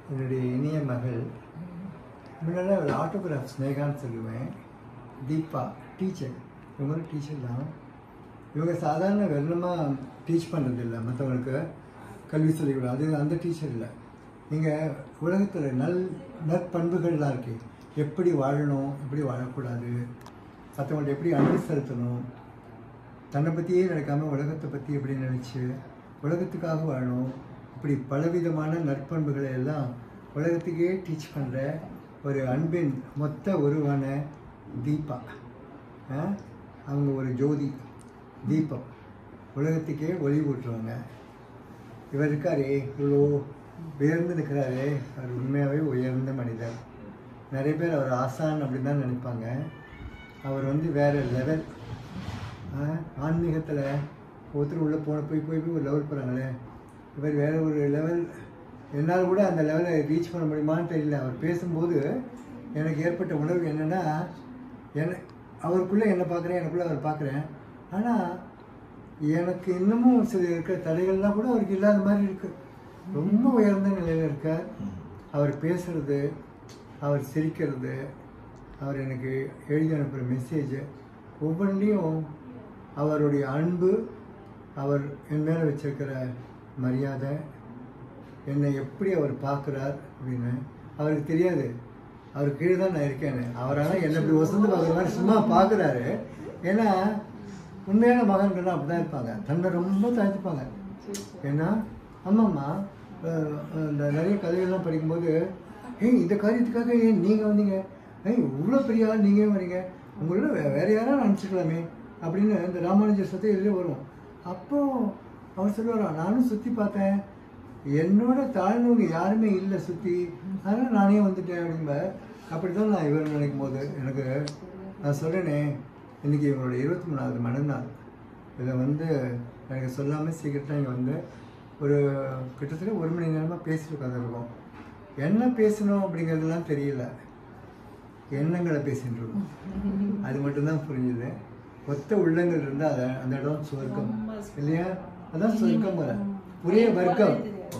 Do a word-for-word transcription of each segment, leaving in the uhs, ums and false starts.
என்னுடைய இனிய மகள் முன்னாடி ஒரு ஆட்டோகிராஃப் ஸ்னேகான்னு சொல்லுவேன். தீபா டீச்சர், இவங்களும் டீச்சர் தான். இவங்க சாதாரண வெள்ளமாக டீச் பண்ணுறது இல்லை, மற்றவங்களுக்கு கல்வி சொல்லிக்கூடாது, அது அந்த டீச்சர் இல்லை. நீங்கள் உலகத்தில் நல் நற்பண்புகள்லாம் இருக்கு. எப்படி வாழணும், எப்படி வாழக்கூடாது, மற்றவங்கள்ட்ட எப்படி அன்பு செலுத்தணும், தன்னை பற்றியே நினைக்காமல் உலகத்தை பற்றி எப்படி நினச்சி உலகத்துக்காக வாழணும், இப்படி பலவிதமான நற்பண்புகளை எல்லாம் உலகத்துக்கே டீச் பண்ணுற ஒரு அன்பின் மொத்த உருவான தீபா. அவங்க ஒரு ஜோதி தீபம், உலகத்துக்கே ஒளி ஊட்டுருவாங்க. இவர் இருக்காரே, இவ்வளோ உயர்ந்து நிற்கிறாரே, அவர் உண்மையாகவே உயர்ந்த மனிதர். நிறைய பேர் அவர் ஆசான் அப்படின்னு தான் நினைப்பாங்க. அவர் வந்து வேறு லெவல். ஆன்மீகத்தில் ஒருத்தர் உள்ளே போன போய் போய் போய் ஒரு லெவல் போகிறாங்களே, இவர் வேறு ஒரு லெவல். என்னால் கூட அந்த லெவலை ரீச் பண்ண முடியுமான்னு தெரியல. அவர் பேசும்போது எனக்கு ஏற்பட்ட உணர்வு என்னென்னா, என்ன அவருக்குள்ளே என்ன பார்க்குறேன், எனக்குள்ளே அவர் பார்க்குறேன். ஆனால் எனக்கு இன்னமும் சில இருக்கிற தடைகள்லாம் கூட அவருக்கு இல்லாத மாதிரி இருக்குது. ரொம்ப உயர்ந்த நிலையில் இருக்கார். அவர் பேசுகிறது, அவர் சிரிக்கிறது, அவர் எனக்கு எழுதி அனுப்புகிற மெசேஜ் ஒவ்வொன்றையும் அவருடைய அன்பு, அவர் என் மேலே வச்சிருக்கிற மரியாதை, என்னை எப்படி அவர் பார்க்குறார் அப்படின்னு அவருக்கு தெரியாது. அவர் கீழே தான் நான் இருக்கேன்னு. அவரால் என்னை இப்படி வசந்து பார்க்குற மாதிரி சும்மா பார்க்குறாரு. ஏன்னா உண்மையான மகன்கள்லாம் அப்படி தான் இருப்பாங்க, தன்னை ரொம்ப தாழ்த்திப்பாங்க. ஏன்னா ஆமாம்மா, இந்த நிறைய கதைகள்லாம் படிக்கும்போது, ஏய் இந்த காரியத்துக்காக ஏன் நீங்கள் வந்தீங்க, ஏய் இவ்வளோ பெரிய ஆள் நீங்கள் வரீங்க, உங்களோட வே வேறு யாராவது நினச்சிக்கலாமே அப்படின்னு இந்த ராமானுஜர் சத்தை எதிலே வரும். அப்போது அவர் சொல்லுவாரா, நானும் சுற்றி பார்த்தேன், என்னோட தாழ்ந்தவங்க யாருமே இல்லை சுற்றி, அதனால் நானே வந்துட்டேன் அப்படிம்ப. அப்படி தான் நான் இவர் நினைக்கும் போது எனக்கு நான் சொல்கிறேனே, இன்றைக்கி இவங்களோட இருபத்தி மூணாவது மனநாள். இதை வந்து எனக்கு சொல்லாமல் சீக்கிரட்டாக இங்கே வந்து ஒரு கிட்டத்தட்ட ஒரு மணி நேரமாக பேசிட்டு உட்காந்துருக்கோம். என்ன பேசணும் அப்படிங்கிறதுலாம் தெரியல, எண்ணங்களை பேசிட்டு இருக்கோம். அது மட்டும்தான் புரிஞ்சுது. ஒத்த உள்ளங்கள் இருந்தால் அதை அந்த இடம் சொர்க்கம் இல்லையா? அதான் சொர்க்கம் வர ஒரே வர்க்கம்.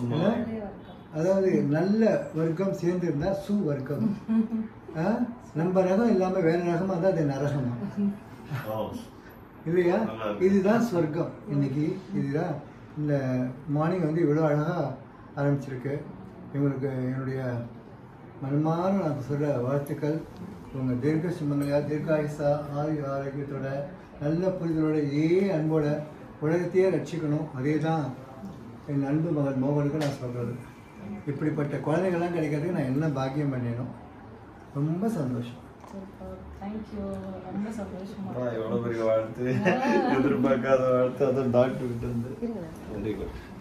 அதாவது நல்ல வர்க்கம் சேர்ந்து இருந்தால் சு வர்க்கம். நம்ம ரகம் இல்லாமல் வேற ரகமாக இருந்தால் அது நரகமா இல்லையா? இதுதான் சொர்க்கம். இன்னைக்கு இதுதான் இந்த மார்னிங் வந்து இவ்வளோ அழகாக ஆரம்பிச்சிருக்கு. இவங்களுக்கு என்னுடைய மனமாற நான் சொல்கிற வாழ்த்துக்கள். இவங்க தீர்க்க சுமங்கலியாக தீர்க்காயுசா ஆயுள் ஆரோக்கியத்தோட நல்ல புரிதலோட இதே அன்போட உலகத்தையே ரட்சிக்கணும். அதே தான் என் அன்பு மகன் மோகனுக்கு நான் சொல்கிறது. இப்படிப்பட்ட குழந்தைகள்லாம் கிடைக்கிறதுக்கு நான் என்ன பாக்கியம் பண்ணிடணும். ரொம்ப சந்தோஷம். ரொம்ப சந்தோஷமா எவ்வளோ பெரிய வாழ்த்து, எதிர்பார்க்காத வாழ்த்து, அதுவும் டாக்டர் கிட்ட இருந்து. Very good.